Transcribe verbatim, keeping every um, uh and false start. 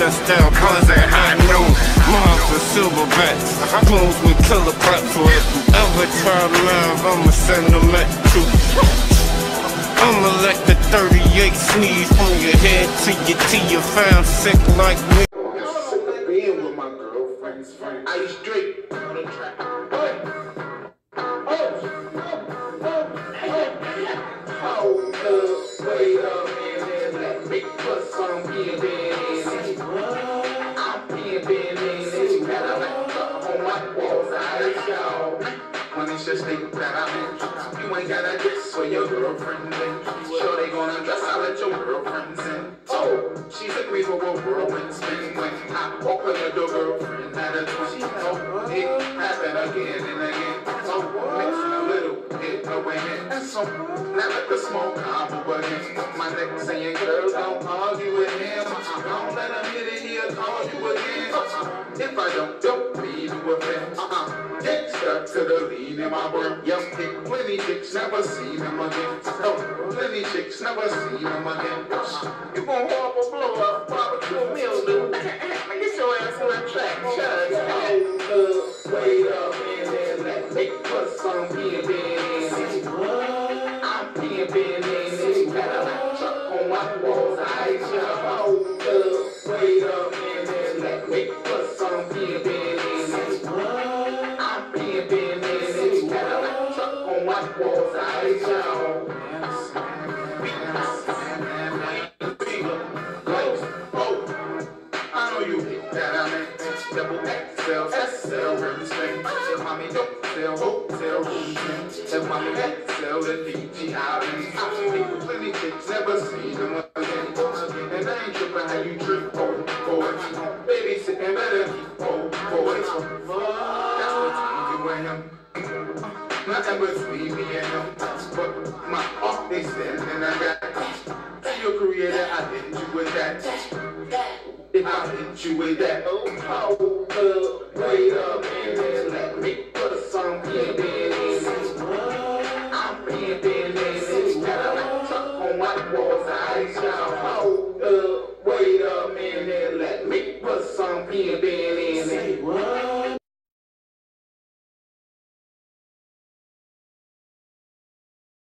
touchdown, cause at high noon. Moms with silverbacks, clones with killer props. So if you ever try live, I'ma send them at you. I'ma let the thirty-eight sneeze from your head to your T. You found sick like me. Being with my girlfriend's friend, I straight on the track. Hold up, wait up, and let me put some pimpin' in. I'm pimpin' in. Got a laptop on my walls, I show. When it's just think that I'm in, you ain't gotta dress for your girlfriend in. Sure they gonna dress, I'll let your girlfriends in. Oh, she's agreed with what whirlwind spin. When I open the door, girlfriend had a twin. Oh, it happened again and again. So mixing a little bit of women. And so now let the smoke come over him. My neck saying, girl, don't argue with him. Don't let him hit it, he'll call you again. If I don't, don't leave you with him. Uh-uh, get stuck to the lead in my work. Young kick, plenty chicks, never seen him again. Oh, plenty chicks, never seen him again. You gon' hop a blow up, barbecue mildew. Get your ass on that track, chug. Hold up, wait up, and then let me put some pimpin' in. I'm pimpin' in. Got a laptop on my walls, I just hold up, wait up, and then let me put some pimpin' in. I'm pimpin' in. Got a laptop on my walls, I just hold up. Double X L, S L, everything. Tell mommy don't sell hotel rooms. Tell mommy X L, the D G islands. I think plenty chicks never seen them again. And I ain't tripping how you trip, oh boy. Baby sitting better, oh boy. That's between you and him. Nothing between me and him. But my heart they standing, I got. Tell your creator I hit you with that. If I hit you with that, oh, hold up, wait up, and then let me put some pimpin' in. I'm pimpin' in. Got a laptop on my walls, I shout. Hold up, wait up, and then let me put some pimpin' in.